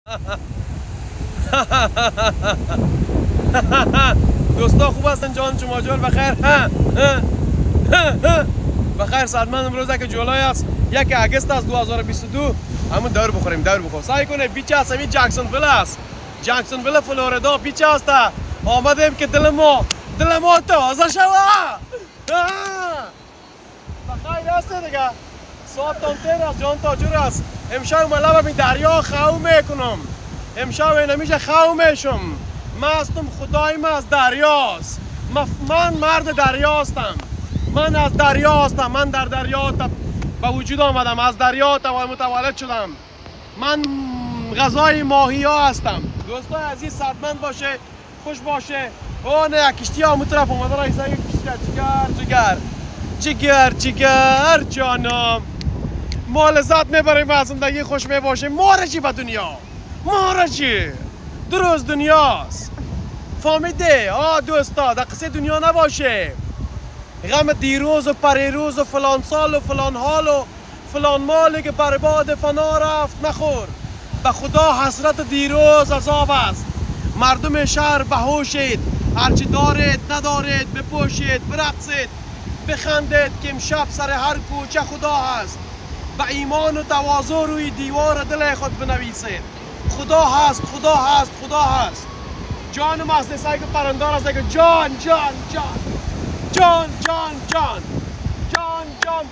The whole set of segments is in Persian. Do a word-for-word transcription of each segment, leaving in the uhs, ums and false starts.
دوستا خوب هستن جان شما جان بخیر بخیر سعادتمند. امروز که جولای است یک اگست است دو هزار و بیست و دو. همون دور بخوریم دور بخور سعی کنه. بیچه است همین جکسون ویل است، جکسون ویل فلوریدا بیچه است. آمدیم که دل ما دل ما تازه شوه. بخیر است دیگه. ساعت تانتر است جان تاجر است. امشب من لبم این دریا خو میکنم. امشب اینمیشه خو میشم. من هستم خدایم از دریاست. من مرد دریاستم. من از دریا هستم. من در دریا به وجود آمدم. از دریا متولد شدم. من غذای ماهی ها هستم. دوستای عزیز صحتمند باشه، خوش باشه. او نه کشتی ها اون طرف اومدن. ایسا کشتی جگر جگر جگر جگر جانم. ما لذت میبریم از زندگی، خوش میباشه. ما چی به دنیا؟ ما چی؟ درست دنیاست. فهمیده؟ آه دوستا در قصه دنیا نباشه. غم دیروز و پریروز و فلان سال و فلان حال و فلان مالی که برباد فنا رفت نخور. به خدا حسرت دیروز عذاب است. مردم شهر بهوشید، هرچی دارید ندارید بپوشید، برقصید، بخندید که امشب سر هر کوچه خدا هست. به ایمان و تواضع روی دیوار دل خود بنویسید. خدا هست، خدا هست، خدا هست. جانم است سعی که پرندار است که جان جان جان جان جان جان جان جان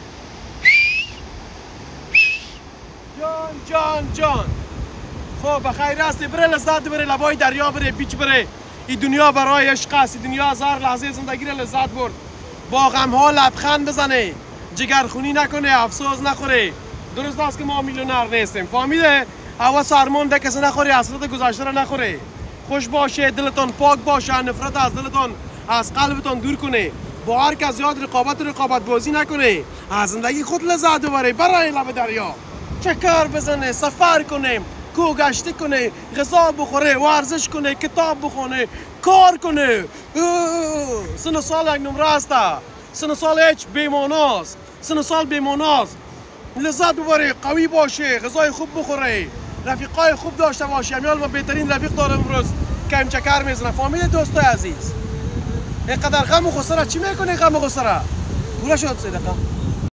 جان جان جان. خب بخیر هستی. بره لذت بره، لبای دریا بره، بیچ بره. این دنیا برای عشق است. این دنیا هزار لحظه زندگی را لذت برد. با غم ها لبخند بزنه، جگرخونی نکنه، افسوس نخوره. درست است که ما میلیونر نیستیم. فهمیده؟ هوا سرمون ده کسی نخوره، حسرت گذشته را نخوره. خوش باشه، دلتان پاک باشه، نفرت از دلتان از قلبتان دور کنه. با هر کس زیاد رقابت رقابت بازی نکنه. از زندگی خود لذت ببره. برای لب دریا چکر بزنه، سفر کنه، کوگشتی کنه، غذا بخوره، ورزش کنه، کتاب بخونه، کار کنه. سن سال یک نمره است. سن سال هیچ بیماناست. سن سال بیماناست. لذت ببره، قوی باشه، غذای خوب بخوره، رفیقای خوب داشته باشه. امیال ما بهترین رفیق دارم امروز که هم چکر میزنه. فهمیده دوستای عزیز؟ اینقدر غم و غصه چی میکنه؟ غم و غصه پوله شد سه دقیقه